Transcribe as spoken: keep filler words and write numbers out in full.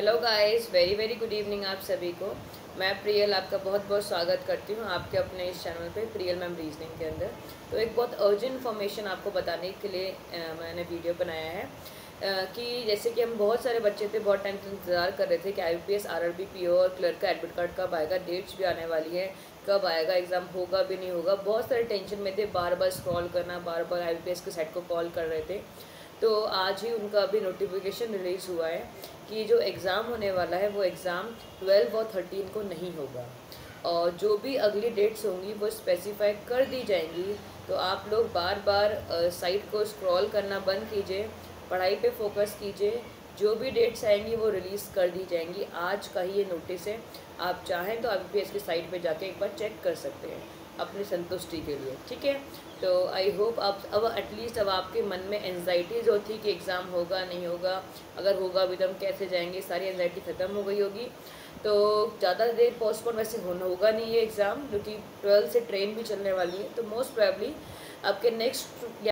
Hello guys, very very good evening आप सभी को। मैं प्रियल आपका बहुत बहुत स्वागत करती हूँ आपके अपने इस चैनल पे प्रियल मैम रीजनिंग के अंदर। तो एक बहुत अर्जेंट इन्फॉर्मेशन आपको बताने के लिए आ, मैंने वीडियो बनाया है आ, कि जैसे कि हम बहुत सारे बच्चे थे, बहुत टाइम से इंतज़ार कर रहे थे कि I P S R R B P O और क्लर्क का एडमिट कार्ड कब आएगा, डेट्स भी आने वाली है, कब आएगा, एग्ज़ाम होगा भी नहीं होगा। बहुत सारे टेंशन में थे, बार बार स्क्रॉल करना, बार बार आई पी एस के साइट को कॉल कर रहे थे। तो आज ही उनका अभी नोटिफिकेशन रिलीज़ हुआ है कि जो एग्ज़ाम होने वाला है वो एग्ज़ाम ट्वेल्व और थर्टीन को नहीं होगा, और जो भी अगली डेट्स होंगी वो स्पेसिफाई कर दी जाएंगी। तो आप लोग बार बार साइट को स्क्रॉल करना बंद कीजिए, पढ़ाई पे फोकस कीजिए। जो भी डेट्स आएंगी वो रिलीज़ कर दी जाएंगी। आज का ही ये नोटिस है, आप चाहें तो आई पी एस की साइट पे जाके एक बार चेक कर सकते हैं अपनी संतुष्टि के लिए, ठीक है। तो आई होप आप अब एटलीस्ट अब आपके मन में एनजाइटी जो थी कि एग्ज़ाम होगा नहीं होगा, अगर होगा भी तो हम कैसे जाएंगे, सारी एनजाइटी ख़त्म हो गई होगी। तो ज़्यादा देर पोस्टपोन वैसे होना होगा नहीं ये एग्ज़ाम, क्योंकि ट्वेल्थ से ट्रेन भी चलने वाली है। तो मोस्ट प्रोबेबली आपके नेक्स्ट